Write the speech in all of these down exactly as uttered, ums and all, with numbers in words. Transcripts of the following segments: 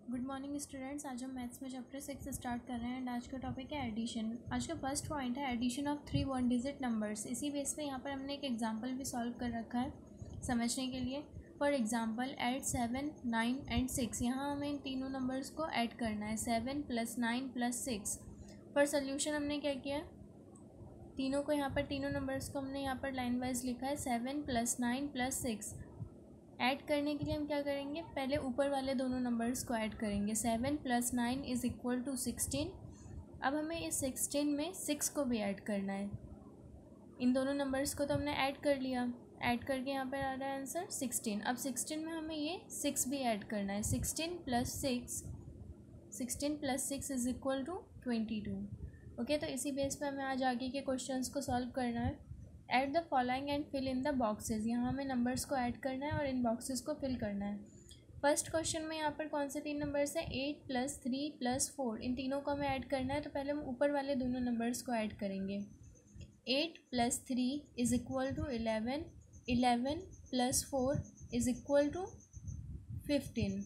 Good morning students. आज हम maths में चैप्टर सिक्स स्टार्ट कर रहे हैं एंड आज का टॉपिक है एडिशन। आज का फर्स्ट पॉइंट है addition of three one digit numbers. इसी बेस पे यहाँ पर हमने एक एग्जांपल भी सॉल्व कर रखा है समझने के लिए। For example add seven nine and six. यहाँ हमें इन तीनों नंबर्स को ऐड करना है, seven plus nine plus six. For solution हमने क्या किया, तीनों को यहाँ पर तीनों नंबर्स को हमने यहाँ पर लाइन वाइज लिखा है, seven plus nine plus six. Add करने के लिए हम क्या करेंगे, पहले ऊपर वाले दोनों नंबर्स को ऐड करेंगे। Seven plus nine is equal to sixteen. अब हमें इस सिक्सटीन में सिक्स को भी ऐड करना है। इन दोनों नंबर्स को तो हमने ऐड कर लिया, ऐड करके यहाँ पर आ रहा है आंसर सिक्सटीन। अब सिक्सटीन में हमें ये सिक्स भी ऐड करना है। Sixteen plus six sixteen plus six is equal to twenty two. Okay, तो इसी बेस पे हमें आज आगे के क्वेश्चंस को सॉल्व करना है। Add the following and fill in the boxes. यहाँ हमें नंबर्स को ऐड करना है और इन बॉक्सेस को फिल करना है। फर्स्ट क्वेश्चन में यहाँ पर कौन से तीन नंबर्स हैं, eight plus three plus four. इन तीनों को हमें ऐड करना है, तो पहले हम ऊपर वाले दोनों नंबर्स को ऐड करेंगे। Eight plus three is equal to eleven. Eleven plus four is equal to fifteen.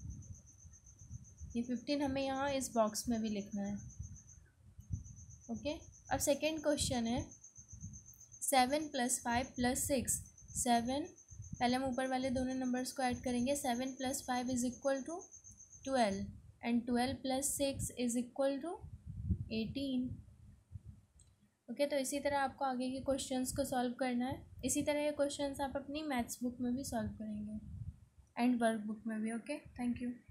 ये फिफ्टीन हमें यहाँ इस बॉक्स में भी लिखना है। ओके, अब सेकेंड क्वेश्चन है seven plus five plus six. Seven, पहले हम ऊपर वाले दोनों नंबर्स को ऐड करेंगे। Seven plus five is equal to twelve and twelve plus six is equal to eighteen. Okay, तो इसी तरह आपको आगे के क्वेश्चंस को सॉल्व करना है। इसी तरह ये क्वेश्चंस आप अपनी मैथ्स बुक में भी सॉल्व करेंगे एंड वर्क बुक में भी। Okay, thank you.